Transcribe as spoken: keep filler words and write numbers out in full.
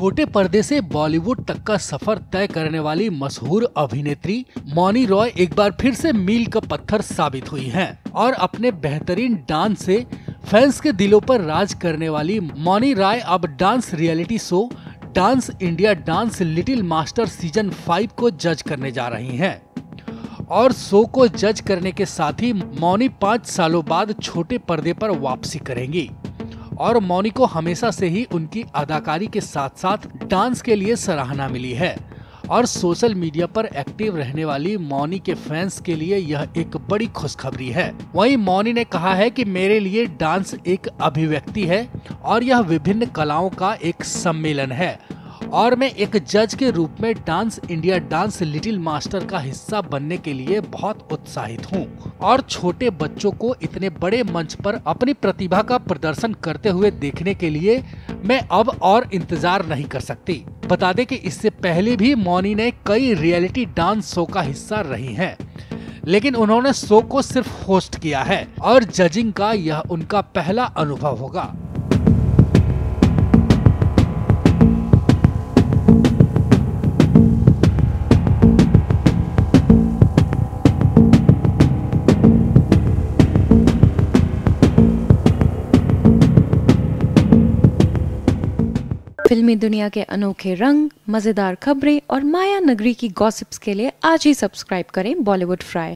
छोटे पर्दे से बॉलीवुड तक का सफर तय करने वाली मशहूर अभिनेत्री मौनी रॉय एक बार फिर से मील का पत्थर साबित हुई हैं और अपने बेहतरीन डांस से फैंस के दिलों पर राज करने वाली मौनी रॉय अब dance reality show dance India dance little master season five को जज करने जा रही हैं। और शो को जज करने के साथ ही मौनी पाँच सालों बाद छोटे पर्दे पर वापसी करेंगी। और मौनी को हमेशा से ही उनकी अदाकारी के साथ साथ डांस के लिए सराहना मिली है और सोशल मीडिया पर एक्टिव रहने वाली मौनी के फैंस के लिए यह एक बड़ी खुशखबरी है। वहीं मौनी ने कहा है कि मेरे लिए डांस एक अभिव्यक्ति है और यह विभिन्न कलाओं का एक सम्मेलन है और मैं एक जज के रूप में dance India dance little master का हिस्सा बनने के लिए बहुत उत्साहित हूं और छोटे बच्चों को इतने बड़े मंच पर अपनी प्रतिभा का प्रदर्शन करते हुए देखने के लिए मैं अब और इंतजार नहीं कर सकती। बता दें कि इससे पहले भी मौनी ने कई रियलिटी डांस शो का हिस्सा रही हैं, लेकिन उन्होंने शो को सिर्फ होस्ट किया है और जजिंग का यह उनका पहला अनुभव होगा। फिल्मी दुनिया के अनोखे रंग, मजेदार खबरें और माया नगरी की गॉसिप्स के लिए आज ही सब्सक्राइब करें बॉलीवुड फ्राई।